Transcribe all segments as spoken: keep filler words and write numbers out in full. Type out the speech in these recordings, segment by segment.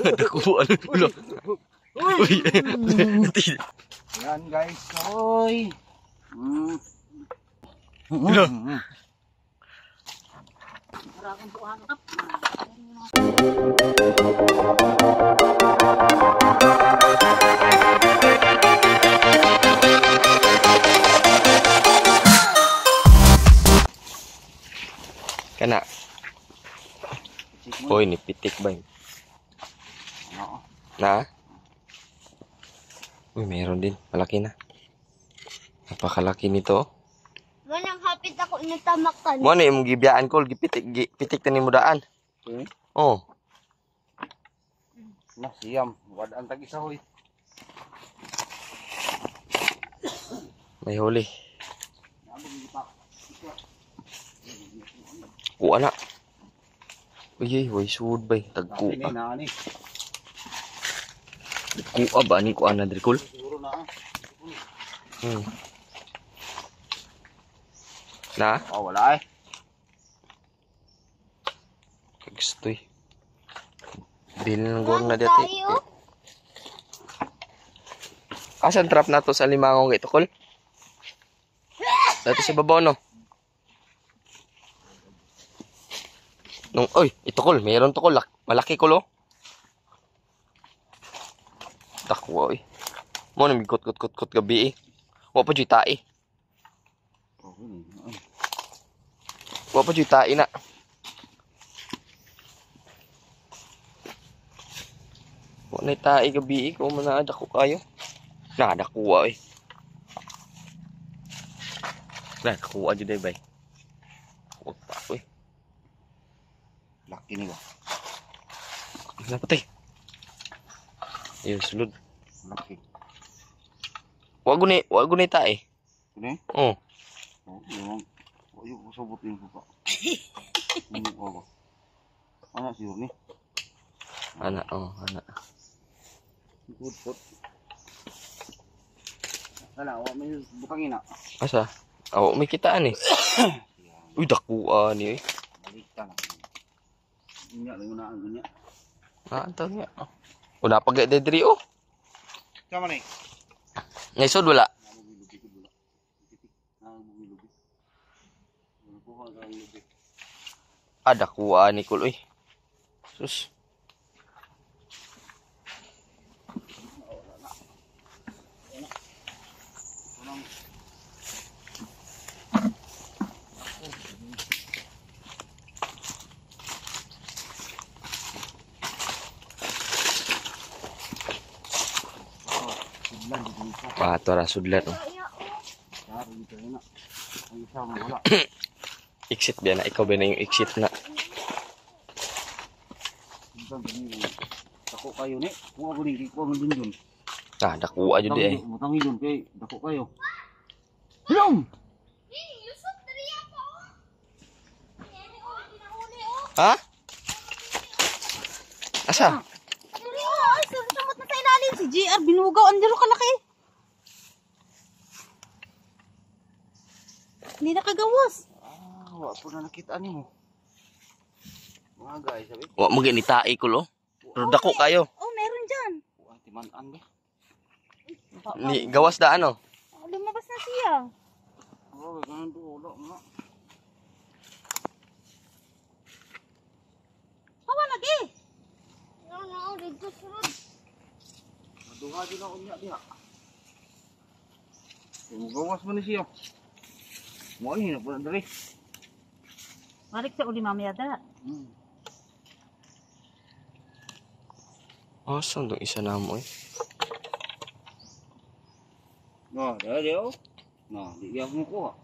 Nakuha na ulo. Uy. Yan guys, oy. Mm. Ulo. Kana. Hoy, ni pitik ba? Oo. Na? Uy, meron din. Malaki na. Napakalaki nito. Ganang hapit ako inatamakan. Mo na yung gibiyaan ko, gipitik, gipitik na ni mo daan. Okay. Oh. Nah, siyam. Wadaan tag isa hoy. May huli. Kuha na. Uy, way sud bay. Tagkuha. Ini na ani. Kuha ba ni kuha na drikol? Siguro na. Hmm. Na? Oh, wala eh. Kagstoy. Dili ng gor na dati. Asan trap na to sa limangong ito, kol? Dati sa babaw, no? Nung, oy, ito, kol. Meron to, kol. Malaki, kol, oh. Takwa, oy. Mo na, kot-kot-kot-kot gabi, eh. Wa pa dyan tae. Wa pa dyan tae na. Wa na tae gabi, eh. Kung manada ko kayo. Nada kuha, eh. Nah, kuha dyan, bay. Huwag pa ako, eh. Laki ni ba? Napatay. Ayun, sulod. Laki. Wag guni, wag guni tae. Ini? Oh. Oh, yung oh, yung sabot yung pa. Ini apa? Anak siur ni. Anak, oh, anak. Put-put. Wala, wa may butangin na. Asa? Aw, may kitaan eh. Uy, dakuan ni eh. Balikan. Inya lang na ang inya. Ah, antaw niya. O, napagay dedri, oh. Sama ni. Ngaysod, wala. Ah, dakuan ni Kul, uy. Sus. Pato ra sudlat, oh. Exit biya na. Ikaw ba na yung exit na? Dako kayo ni. Kung ako ni ko man din dun. Ah, dakuha jud di eh. Mutangi dun kay dako kayo. Hilom. Ha? Asa? Ay, sumot na sa ilalim si J R. Binugaw. Andiro kalaki. Hindi nakagawas. Ah, wa po na nakita ni mo. Mga guys, sabi. Wa mo ginitae ko, lo. Pero dako kayo. Oh, meron dyan. Wa timan-an ba? Ni gawas da ano? Oh, lumabas na siya. Oh, ganun do ulo mo. Hawa lagi. No, no, dito sunod. Maduha din ako niya diha. Kung gawas man ni siya. Mo ni na po diri. Balik sa uli mamaya da. Hmm. Oh, saan itong isa na mo eh? No, dali oh. No, di iya mo ko.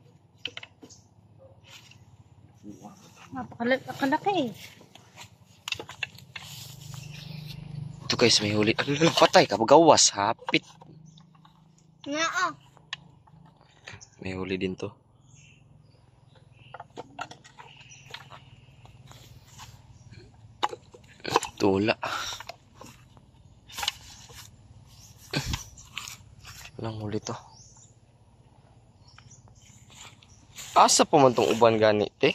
Napakalaki eh. Ito guys, may huli. Ano lang, patay ka, gawas, hapit. Nga ah. May huli din to. Tula. Walang huli to. Asa po man tong uban gani, te?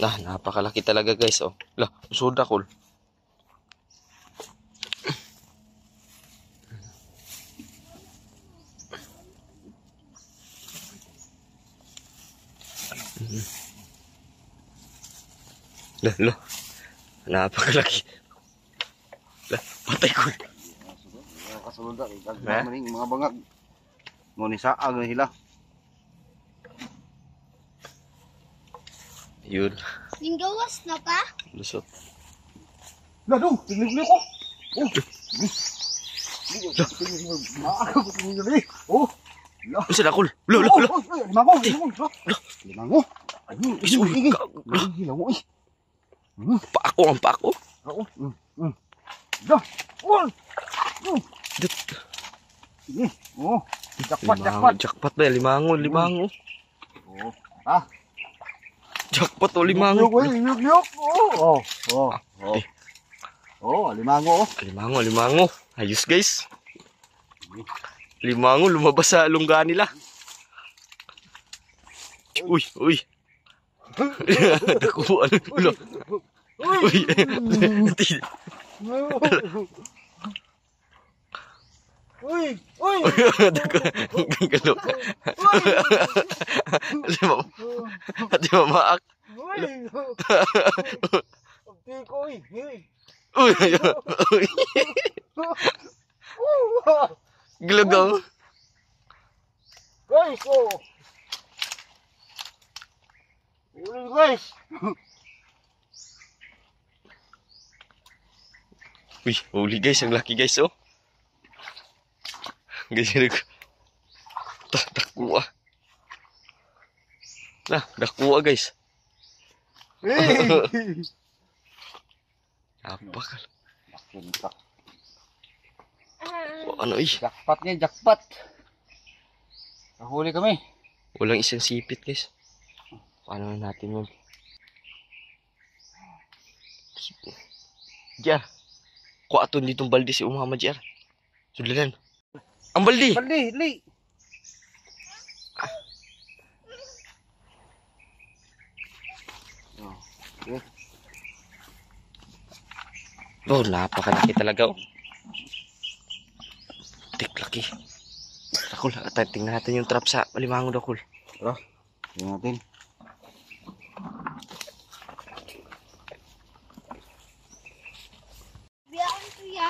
Ah, napakalaki talaga guys, oh. Lah, soda kol. Lah, lah. Napakalaki. Lah, patay ko. Kasulod na, Eh? maning mga bangag. Mo ni saag na sila. Yun, Yung gawas na ka? lusot. Lah dong, tigli-tigli ko. Oh. Maaga ko tigli Oh. Lah. Isa na kol. Lo, lo, lo. Limango, limango. Limango. Ayun, Isu, igi. ka- Limango eh. Paako ang paako. Oo. Mm. Mm. Dah. Oh. Dut. Sige. Oh. Jackpot, Limango, jackpot. jackpot ba? Limango, limango. Oh. Ah. Jackpot o limango. Yuk, yuk, yuk. Oh. Oh. Oh. Oh, limango. Limango, limango. Ayos guys. Limango, lumabas sa lungga nila. Uy, uy. Dakuan. Ulo. Uy. Uy, uy. Gagalo ka. Lima. Di mamaak. Uy. Abdi ko, uy. Uy. Uy. Uy. Glugaw. Guys, oh. Uy, guys. Uy, huli guys. Ang laki guys, oh. Guys, yun ako. Tak, dakuha. Nah, dakuha guys. Hey. Apakal. Punta. Oh, ano eh. Jackpot niya, jackpot. Nahuli kami. Walang isang sipit guys. Paano na natin mag... Jar. Kuha aton ditong balde si umama Jar. Sudalan. Ang balde. Bali, li. Oh, okay. Oh, napakalaki talaga oh. Tiklaki. Dakol, tingnan natin yung trap sa Limango Dakol. Tara, tingnan natin. Biyakan kuya.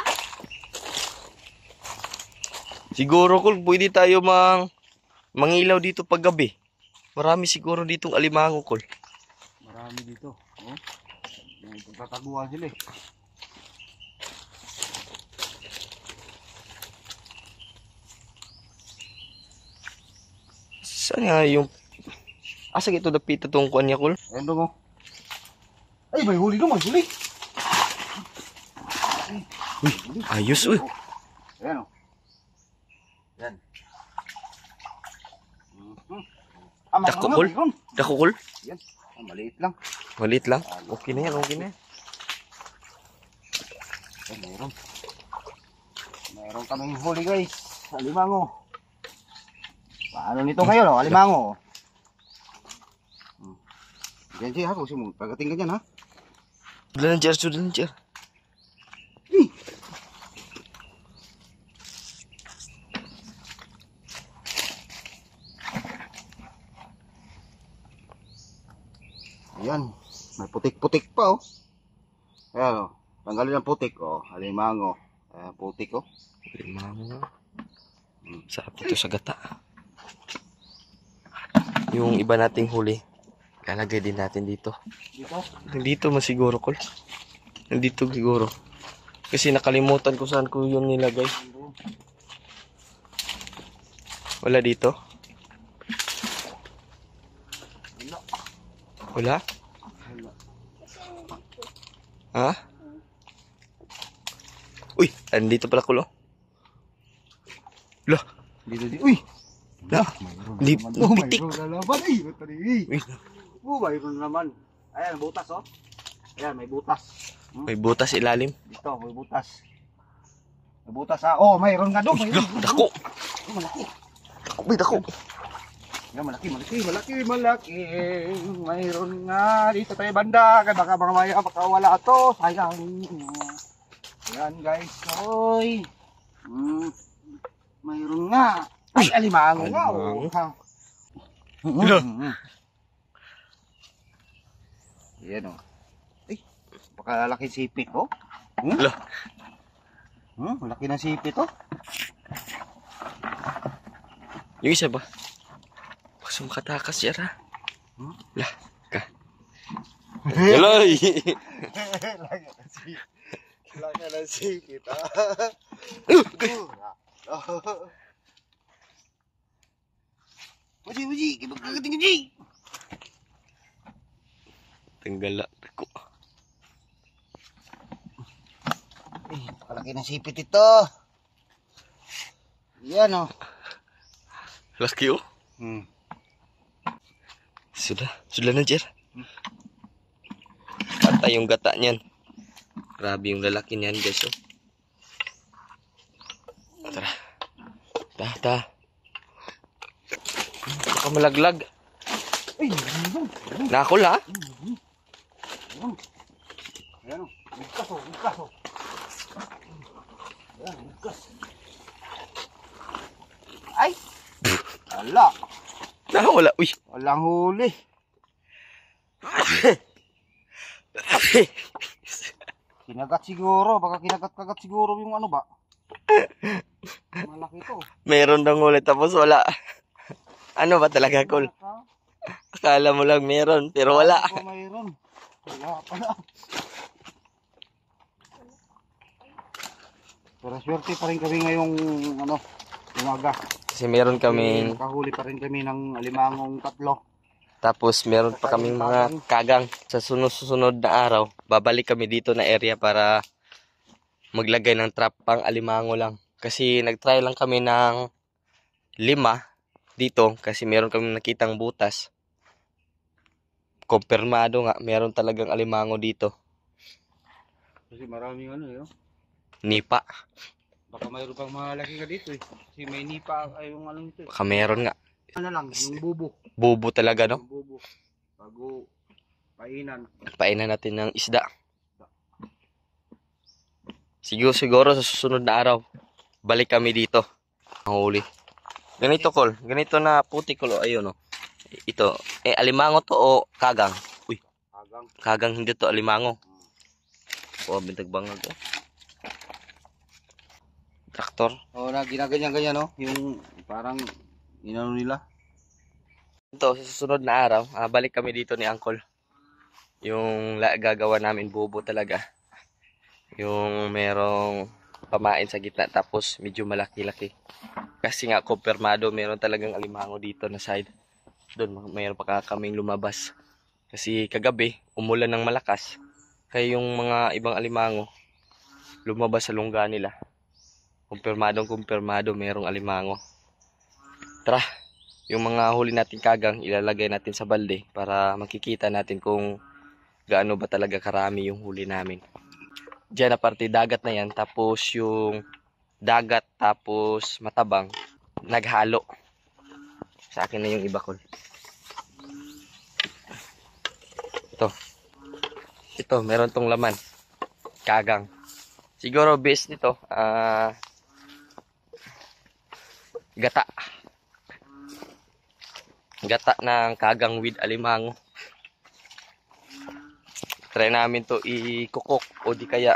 Siguro kul pwede tayo mang mangilaw dito pag gabi. Marami siguro ditong alimango kul. Marami dito. Oh. May tataguan sila eh. Saan nga yung... Asa ito dapita tong kuan niya kul? Ayan dong oh. Ay, may huli dong, may huli. Uy, ayos uy. Ayan oh. Ayan. Mhm. Ah, may- Dako, ano, Kol? mayroon. Dako kul. Yan. Ah, maliit lang. Malit lang. Okay na yan, okay na yan. Ayan, mayroon. Mayroon kaming huli guys. Alimango. Paano nito ngayon oh, alimango. Hmm. Diyan siya ha, kung mo pagating ka dyan ha. Sudalan Jar, sudalan Jar. Ayan, may putik-putik pa oh. Ayan oh, tanggalin ang putik oh, alimango. Ayan, putik oh. Limango. Sarap ito sa gata. Yung iba nating huli, lalagay din natin dito. Dito? Nandito masiguro kol. Nandito siguro. Kasi nakalimutan ko saan ko yung nilagay. Wala dito? Wala? Ha? Uy, andito pala kulo. Lah, Dito dito. Uy! lah. Di, Oh, pitik. mayroon na naman. Ay, ito rin. Uy, Oh, mayroon naman. Ayan, butas oh. Ayan, may butas. Hmm? may butas ilalim. Dito, may butas. May butas ah. Oh, mayroon nga doon. Uy, Mayroon. lah, dako. Oh, malaki. Dako, may dako. Yan, malaki, malaki, malaki, malaki. Mayroon nga dito tayo banda. Kaya baka mga maya, baka wala to. Sayang. Yan guys, oy. Hmm. Mayroon nga. Ay, alimango nga. Oh. Ha. Hmm. Yan o. Ay, baka laki sipit oh. Hmm? Ala. Hmm, malaki ng sipit oh. Yung isa ba? Baka makatakas siya ra. Hmm? Lah, ka. Yaloy! Laki ng sipit. Laki ng sipit ah. Uji, uji, kibag kagating uji. Tenggala ko. Eh, palaki ng sipit ito. Yan oh. Laki oh. Hmm. Sudah, sudah na, Jer. Patay yung gata niyan. Grabe yung lalaki niyan, guys, oh. Tara. Ta, ta. Baka malaglag. Ay, ano? Nakol, ha? Ayan o, ligkas o, ligkas o. Ayan, ligkas. Ay! Ala! Nakawala. Uy. Walang huli. Kinagat siguro, baka kinagat-kagat siguro yung ano ba? Malaki to. Meron daw ulit tapos wala. Ano ba talaga, Kol? Akala mo lang meron, pero wala. Ako mayroon. Wala pala. Pero swerte pa rin kami ngayong ano, umaga. Kasi meron kaming, Kahuli pa rin kami ng alimangong tatlo. tapos meron pa kaming mga kagang. Sa sunod-sunod na araw, babalik kami dito na area para maglagay ng trap pang alimango lang. Kasi nagtry lang kami ng lima dito kasi meron kami nakitang butas. Kumpirmado nga, meron talagang alimango dito. Kasi maraming ano yun. Nipa. Baka mayroon pang malaki ka dito eh. Kasi may nipa ay yung ano nito eh. Baka meron nga. Ano lang, yung bubo. Bubo talaga, no? Yung bubo. Bago painan. Painan natin ng isda. Siguro, siguro sa susunod na araw, balik kami dito. Ang huli. Ganito, Kol. Ganito na puti, Kol. Ayun, no? Ito. Eh, alimango to o kagang? Uy. Kagang. Kagang, hindi to alimango. O, bintag bangag. Oh. Traktor. Oo na, ginaganyan-ganyan no. Yung parang inano nila. Ito, sa susunod na araw, ah, balik kami dito ni Uncle. Yung la, gagawa namin bubo talaga. Yung merong pamain sa gitna tapos medyo malaki-laki. Kasi nga kumpirmado meron talagang alimango dito na side. Doon mayroon pa kaming lumabas. Kasi kagabi umulan ng malakas. Kaya yung mga ibang alimango lumabas sa lungga nila. Kumpirmadong kumpirmado merong alimango. Tara, yung mga huli natin kagang ilalagay natin sa balde para makikita natin kung gaano ba talaga karami yung huli namin. Diyan na parte dagat na yan, tapos yung dagat tapos matabang naghalo. Sa akin na yung iba ko. Ito. Ito, meron tong laman. Kagang. Siguro base nito, ah uh, gata. Gata ng kagang with alimango. Try namin to i-cook o di kaya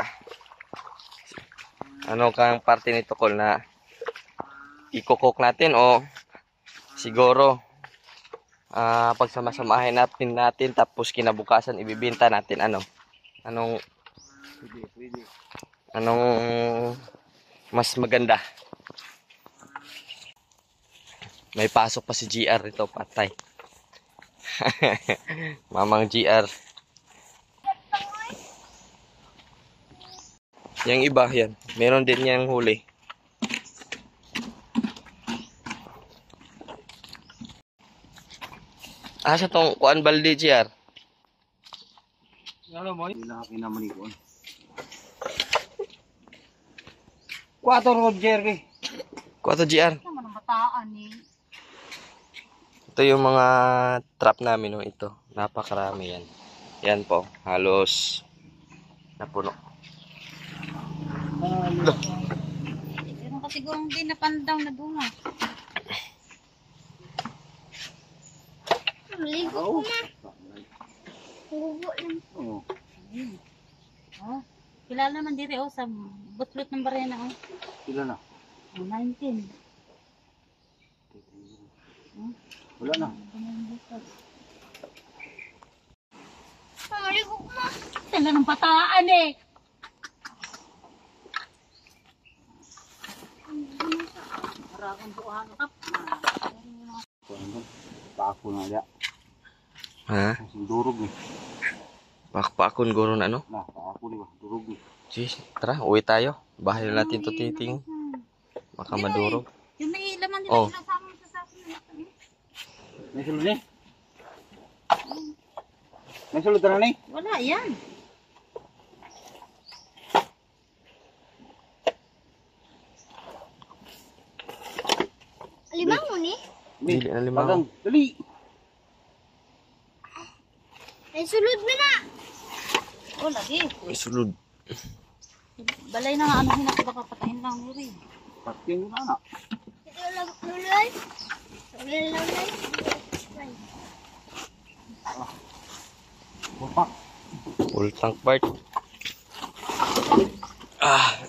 ano kang parte nito, Kol, na i-cook natin o siguro uh, pagsamasamahin natin natin tapos kinabukasan ibibenta natin ano anong Pwede, pwede. anong mas maganda. May pasok pa si G R ito, patay. Mamang G R. Yung iba, yan. Meron din yang huli. Asa tong kuan balde, G R? Ano mo? Laki naman ito. Quattro Roger eh. Kuha to, G R. Naman ang bataan eh. Ito yung mga trap namin, no, ito. Napakarami yan. Yan po, halos napuno. Meron kasi kung hindi napandaw na bunga. Maligo ko na. Hugo lang. Oo. Oh, kilala naman dito oh, sa butlot ng barena oh. Sila na. Oh, nineteen. Wala na. Maligo ko na. Tala ng pataan eh. Maraming buuhan kap. Paako na liya. Ha? Durog ni. Pakpakon guro na, no? Nah, paako ni ba? Durog ni. Sis, tara, uwi tayo. Bahay na natin to titing. Baka madurog. Yung may laman nila Oh. sinasama sa sakin na ito. May sulod ni? May sulod na ni? Wala yan. Limang mo ni? Dili na lima. Pagang, dali. Ay sulod mo na. Oh, lagi. May sulod. Balay na nga ano hinap baka patayin lang mo rin. Pating mo na na. Lulay. Lulay. Lulay. Bupak. Full tank part. Ah,